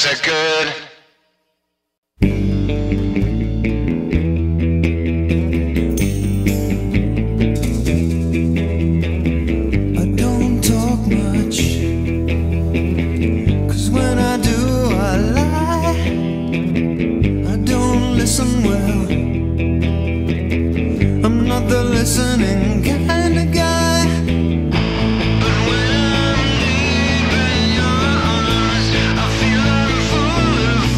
are good. I don't talk much, 'cause when I do I lie. I don't listen well, I'm not the listening kind of guy. But when I'm deep in your arms, I feel I'm full of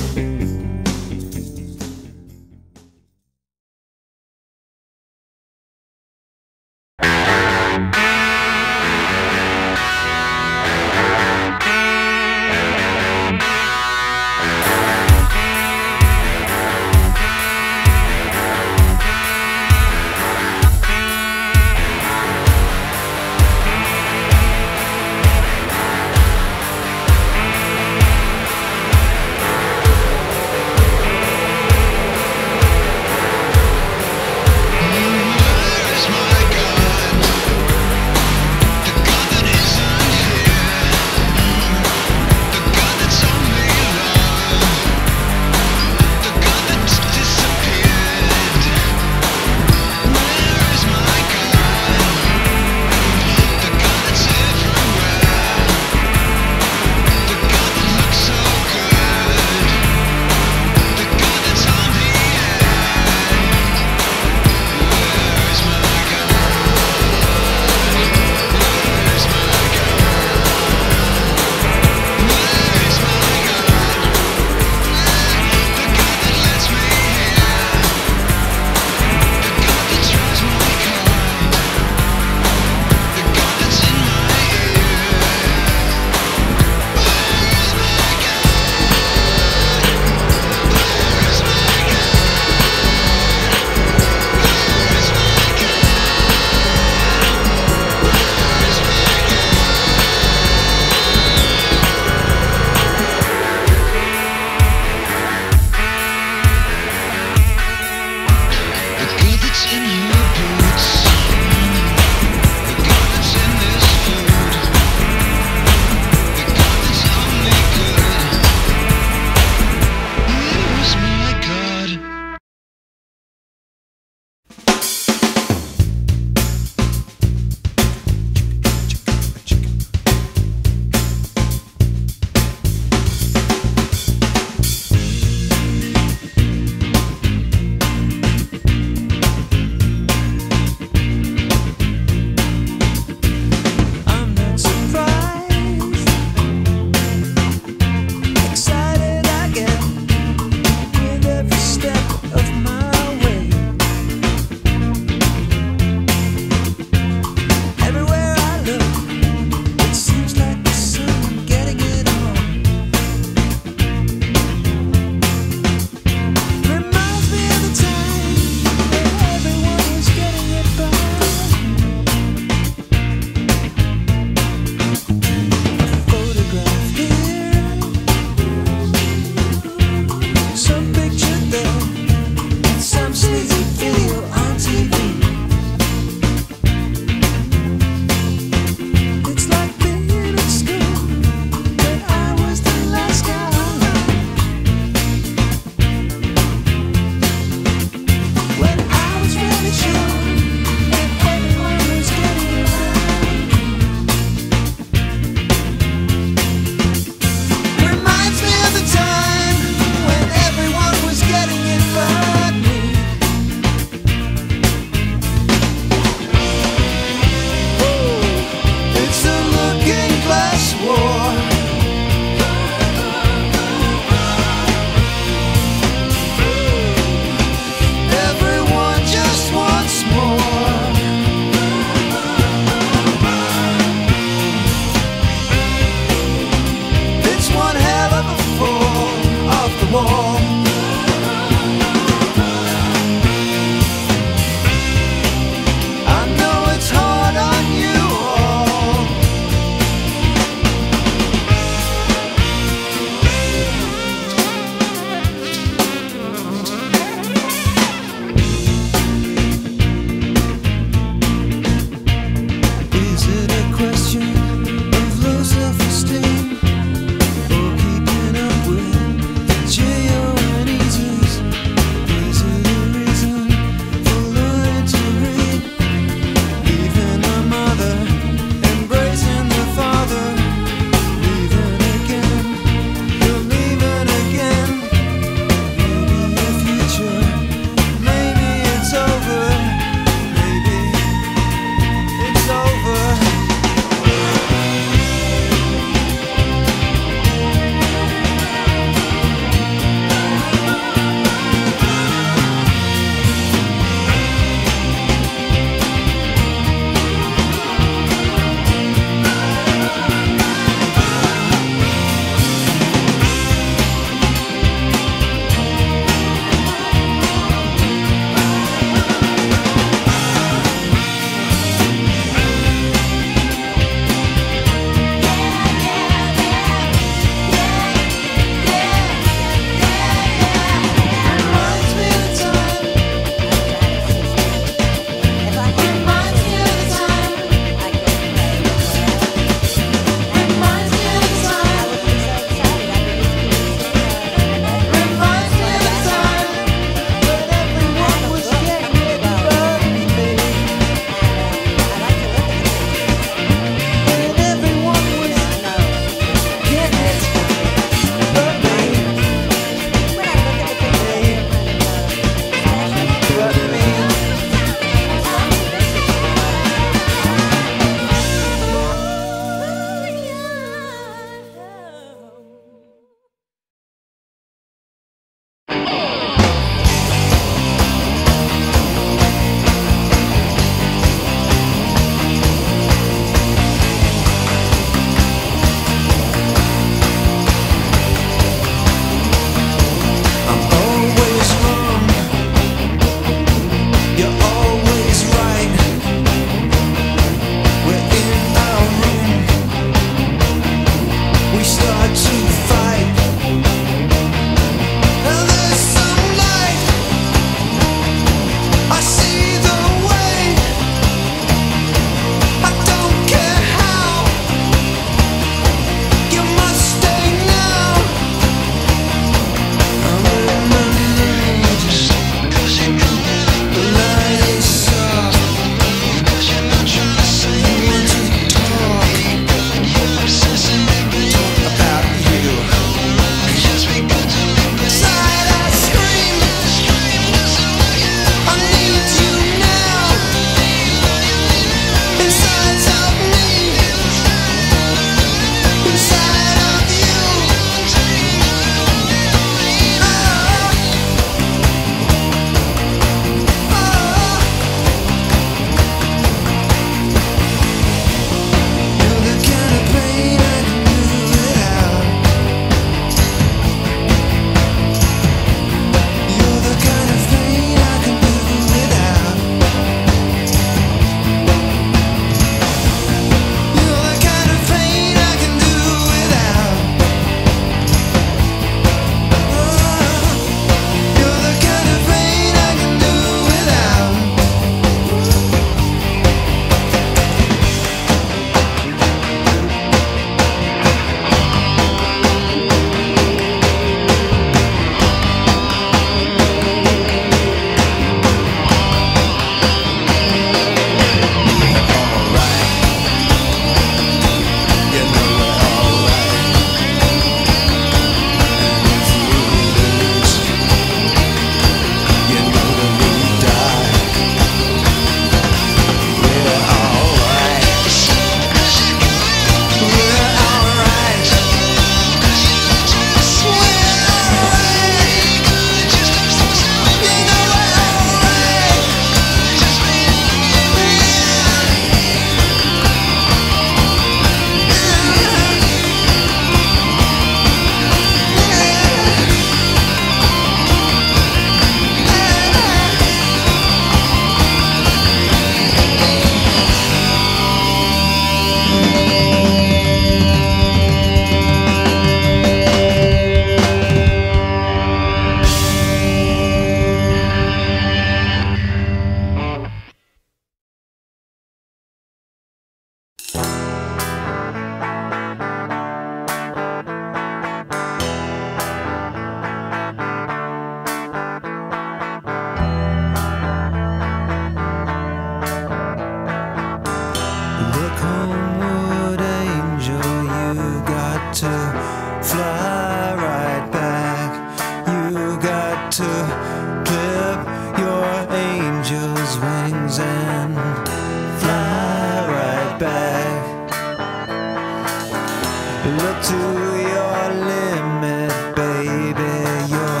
Look to your limit, baby. Your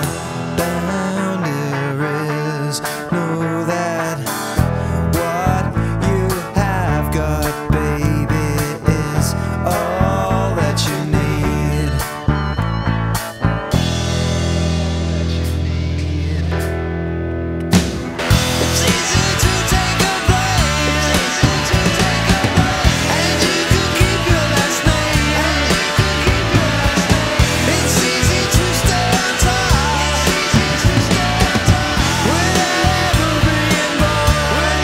boundaries. Know that what you have got, baby, is all that you need. It's easy to take a break, and you can keep your last name. It's easy to stay on top without ever being born.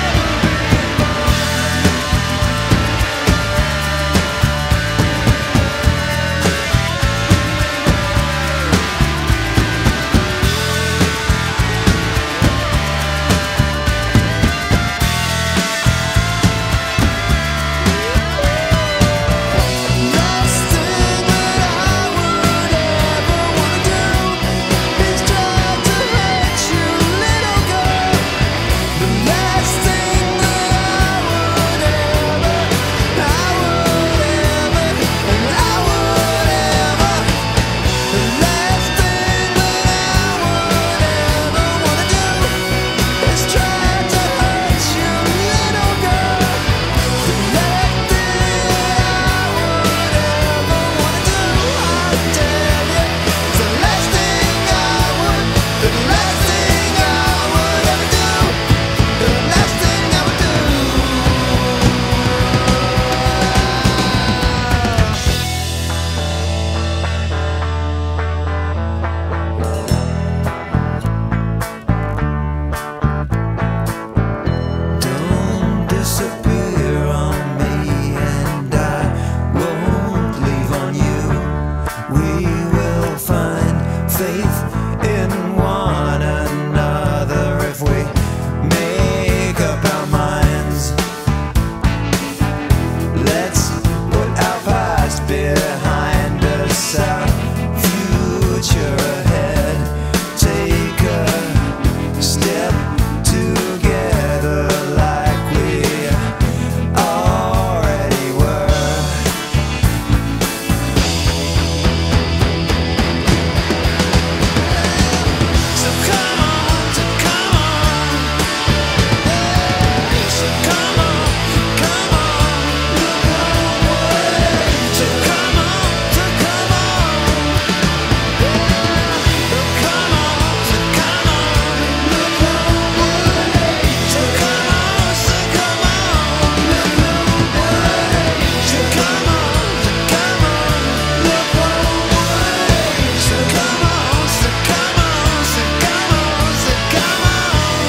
Last thing that I would ever wanna do is try to hurt you, little girl. The last thing that I would ever, the last thing that I would ever wanna do is try to hurt you, little girl. The last thing I would ever wanna do, I'll tell you, the last thing I would, the last thing I would ever do, the last thing I would do. Don't disappear on me, and I won't leave on you. We will find faith in one another if we make up our minds. Let's put our past behind us, our future ahead. Take a step together like we already were. So come on, so come on, so come on, come on, look away. So come on, so come on, so come on, so come on, look away. So come on, so come on, look away. So come on, so come on, look away. So come on, so come on, so come on, so come on.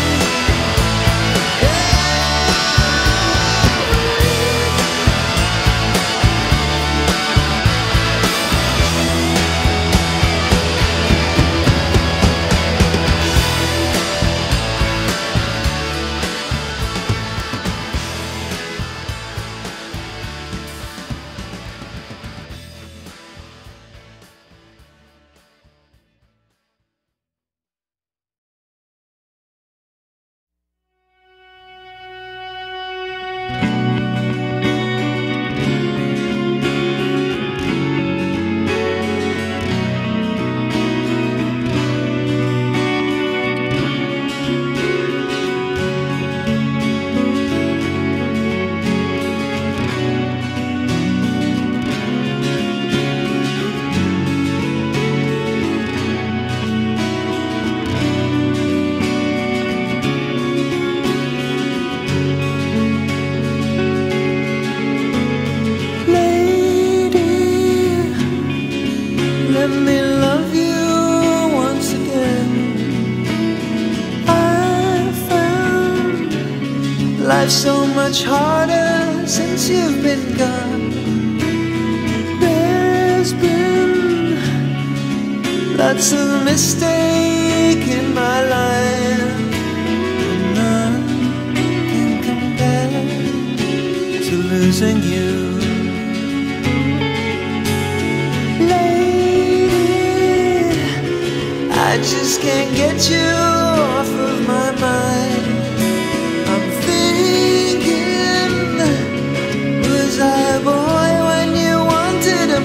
Let me love you once again. I found life so much harder since you've been gone. There's been lots of mistake in my life, but none can compare to losing you. I just can't get you off of my mind. I'm thinking, was I a boy when you wanted a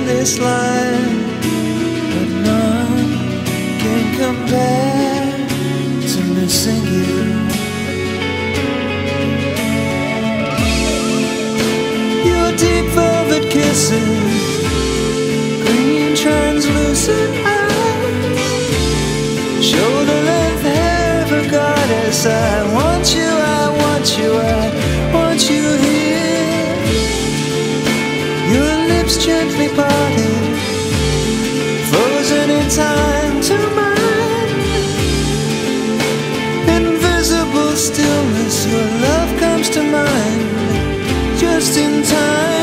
this life, but none can compare to missing you. Your deep velvet kisses, green translucent eyes, shoulder length hair of a goddess. I want you, I want you, I want you here. Your lips gently parted, frozen in time to mine. Invisible stillness, your love comes to mind just in time.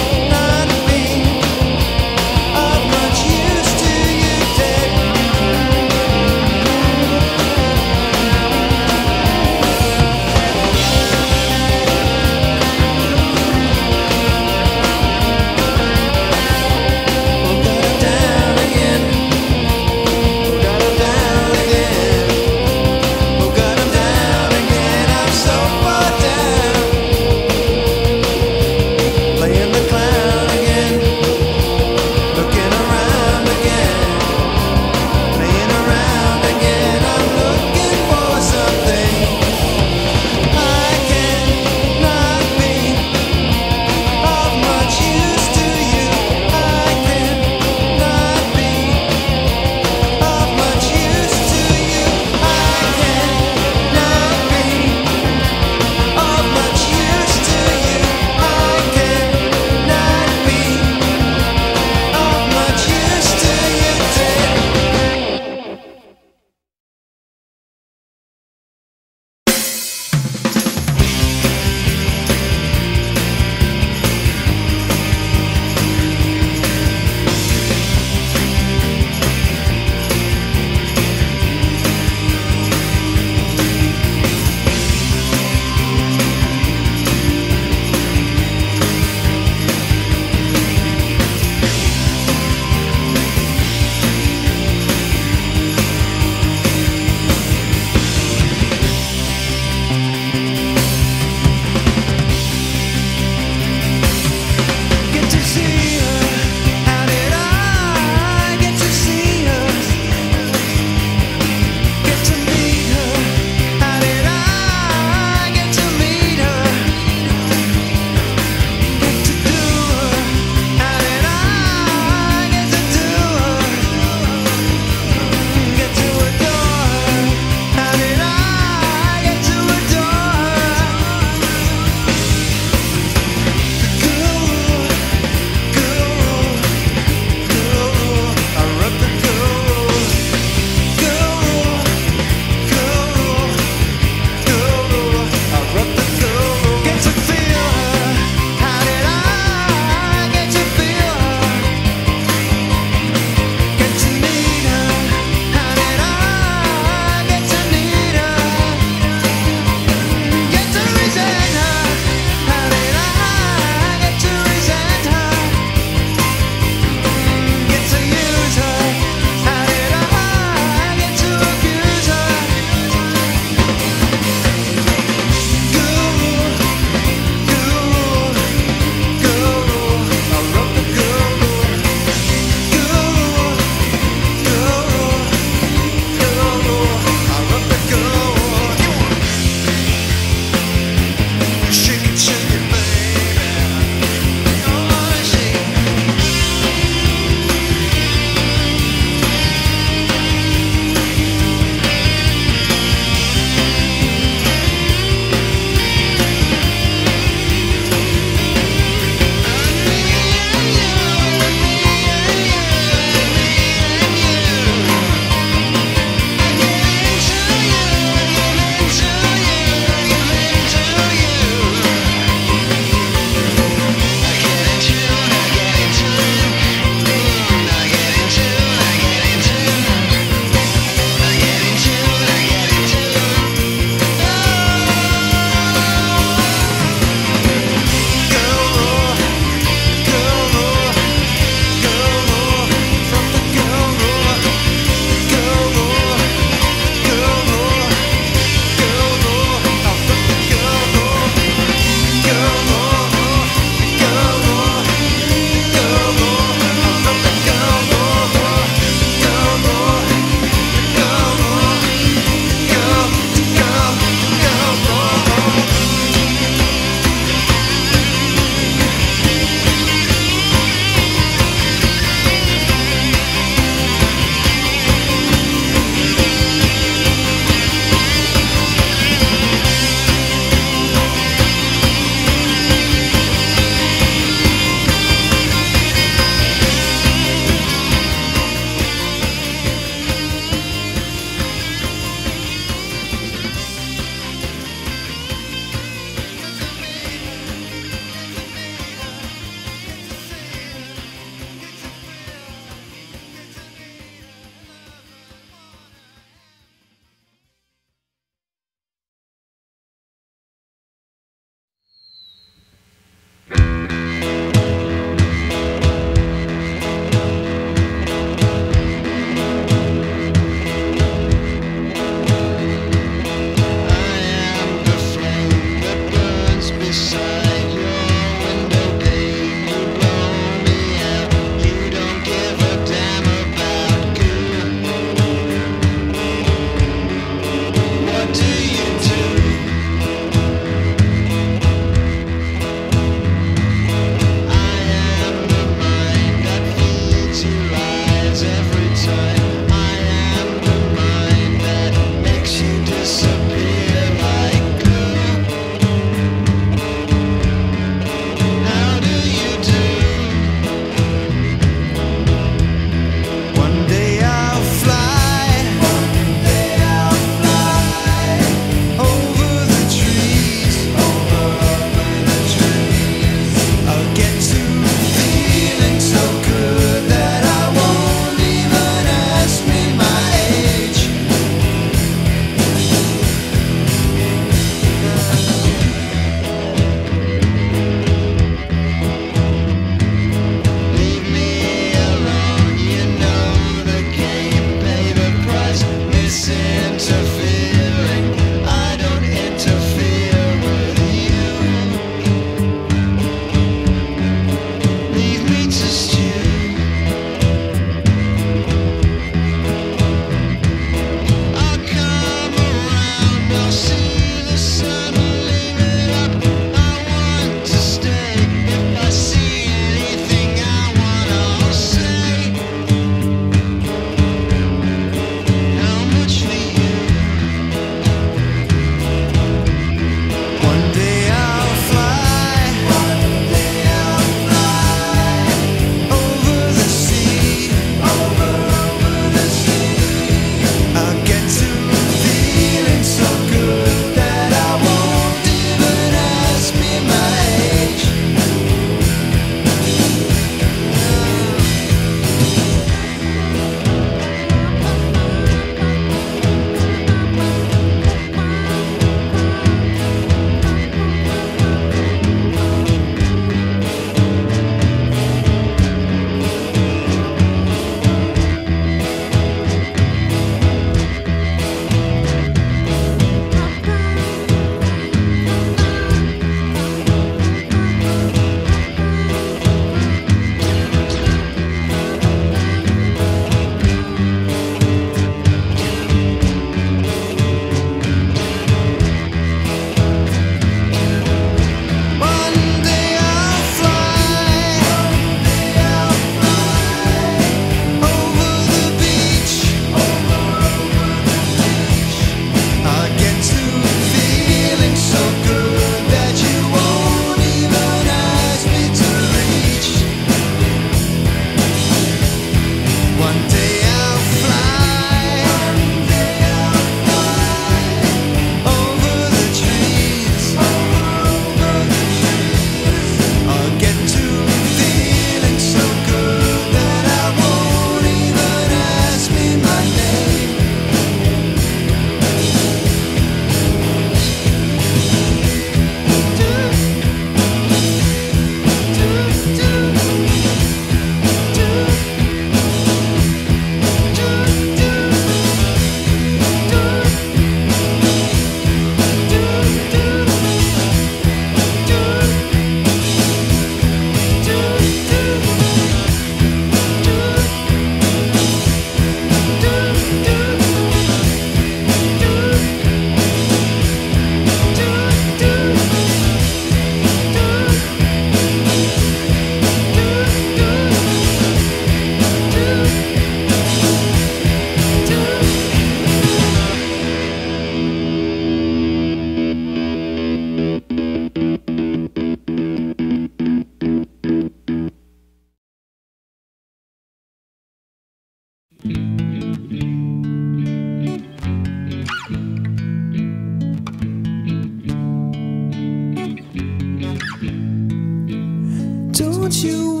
Don't you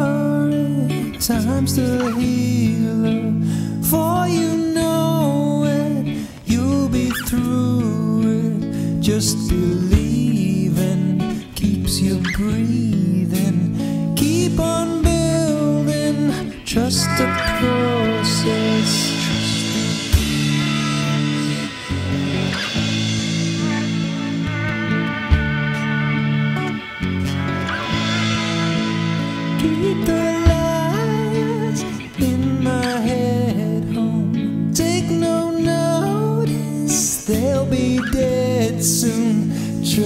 worry, time's the healer. For you know it, you'll be through it. Just believing keeps you breathing. Keep on building, trust the process.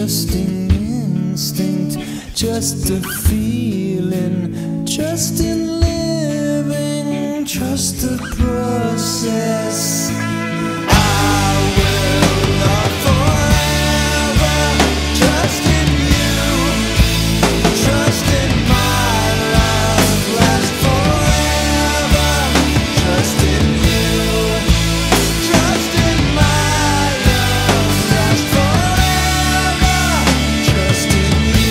trusting instinct, just a feeling, just in living, trust the process. I will love forever, trust in you, trust in my love, last forever, trust in you, trust in my love, last forever, trust in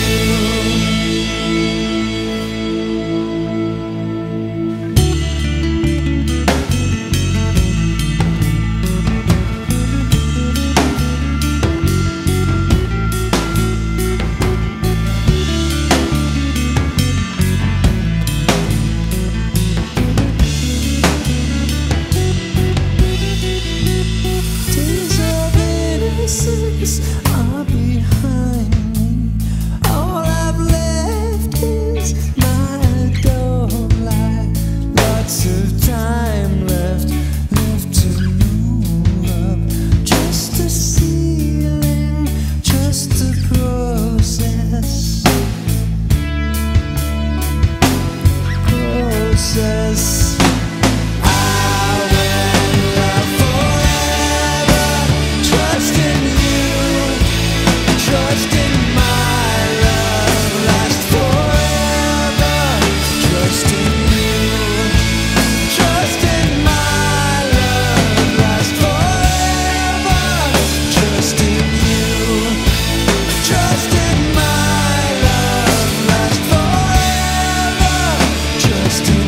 days of innocence are behind me. All I've left is my adult life. Lots of time left to move up. Just a ceiling, just a process. I will love forever, trust in you, trust in my love, last forever, trust in you, trust in my love, last forever, trust in you, trust in my love, last forever, trust in you.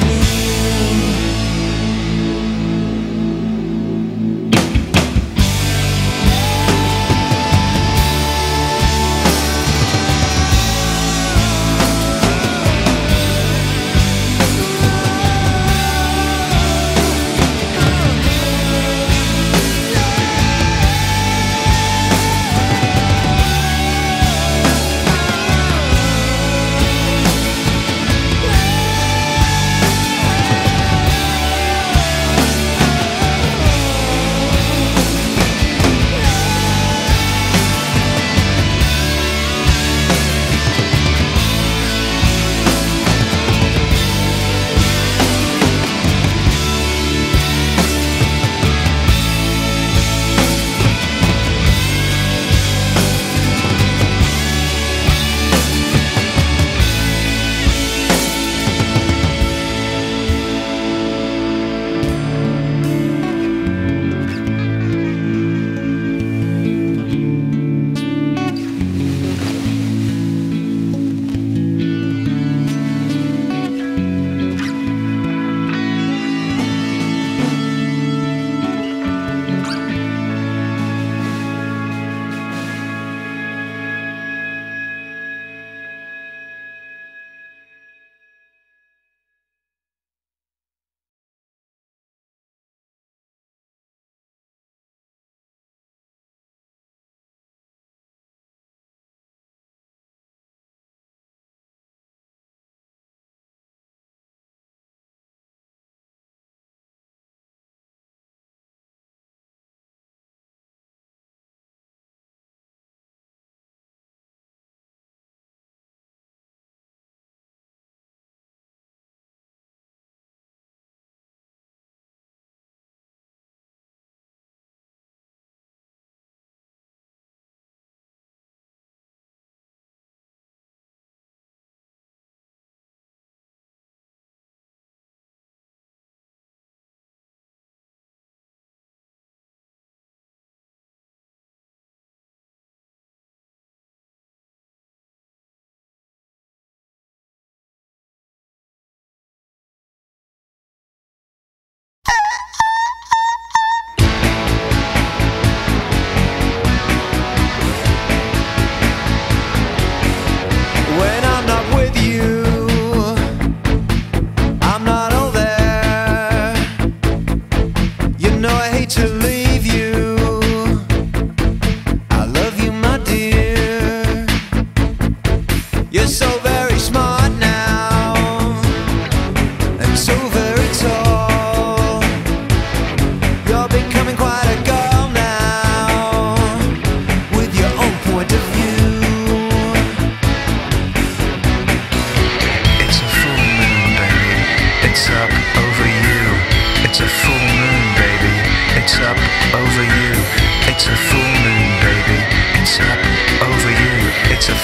point of view.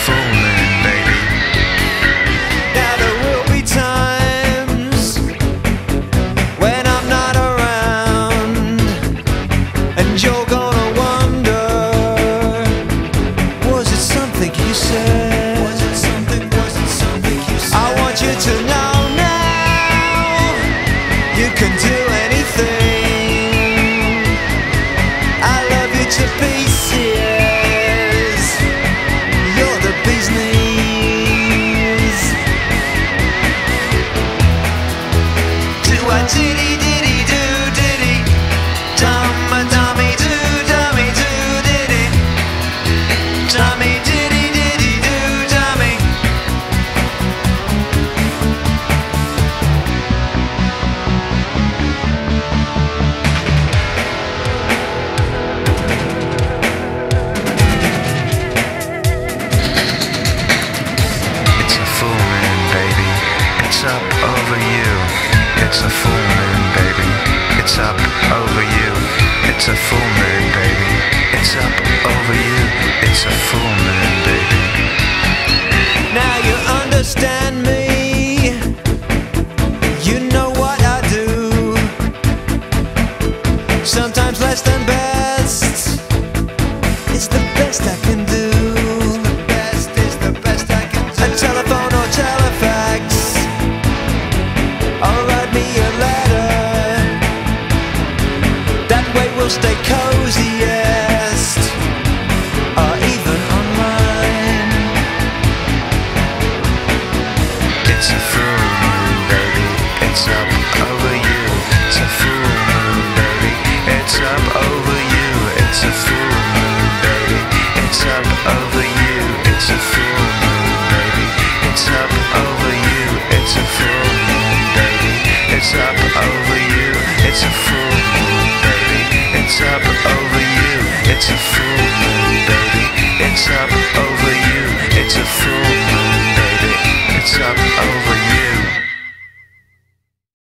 full moon, baby. Now there will be times when I'm not around, and you're gonna wonder, was it something you said? Was it something you said? I want you to know now, you can do anything. I love you to pieces, you're the bee's knees. Do a diddy diddy do diddy, dummy dummy do dummy do diddy, dummy diddy diddy do dummy. It's a full moon, baby. It's up over you. It's a full moon, baby. It's up over you. It's a full moon, baby. It's up over you. It's a full moon, baby. Now you understand me. You know what I do. Sometimes less than best. It's the best I can do. It's the best I can do. A telephone or telefax, or write me a letter. That way we'll stay coziest, or even online. It's a full moon, baby. It's up over you. It's a full moon, baby. It's up over you. It's a full moon, baby. It's up over you. It's a full moon, baby. It's up over you. It's a full moon, baby. It's up over you. It's a full moon, baby. It's up over you. It's a full